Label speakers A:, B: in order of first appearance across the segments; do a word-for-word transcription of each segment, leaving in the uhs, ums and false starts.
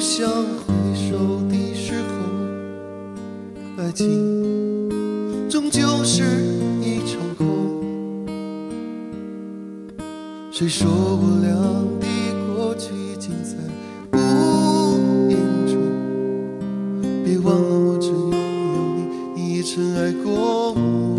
A: 想回首的时候，爱情终究是一场空。谁说我俩的过去尽在无影中？别忘了我曾拥有你，你也曾爱过我。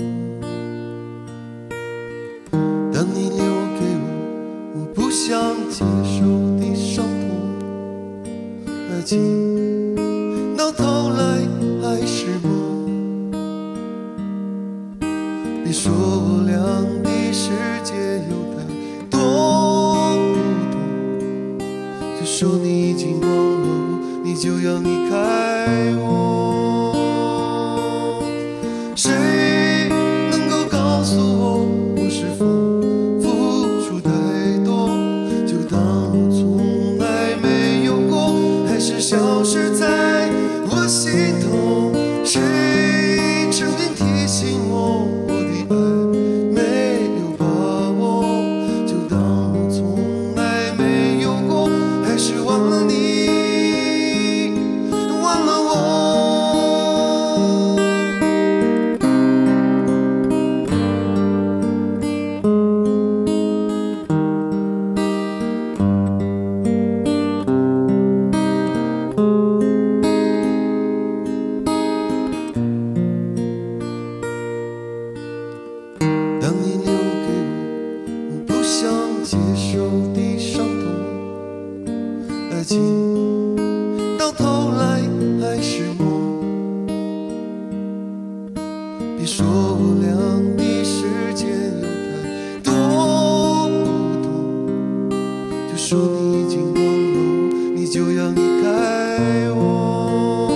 A: 当你留给我我不想接受的伤痛，爱情到头来还是梦。别说我俩的世界有太多不同，就说你已经忘了我，你就要离开我。谁能够告诉我，我是否付出太多，就当我从来没有过，还是消失在我心头？谁曾经提醒我，我的爱没有把握，就当我从来没有过，还是忘了你，忘了我。当你留给我我不想接受的伤痛，爱情到头来还是梦。别说我俩的世界有太多不同，就说你已经忘了我，你就要离开我。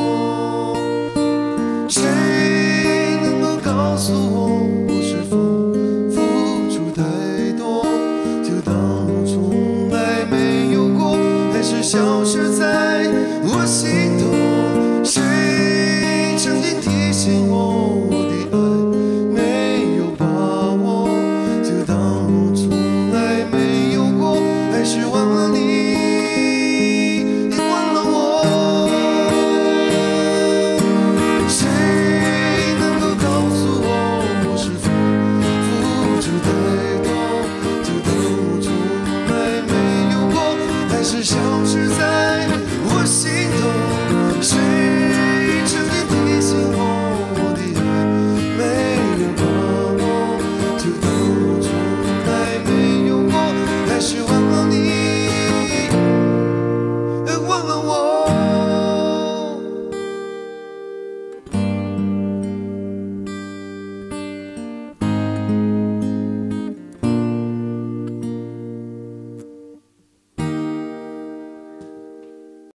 A: 谁能够告诉我，我是否付出太多，就当我从来没有过，还是消失在我心头？谁曾经提醒我，我的爱没有把握，就当我从来没有过，还是忘了你，你忘了我。谁能够告诉我，我是否付出太多，就当我从来没有过，还是消失在我心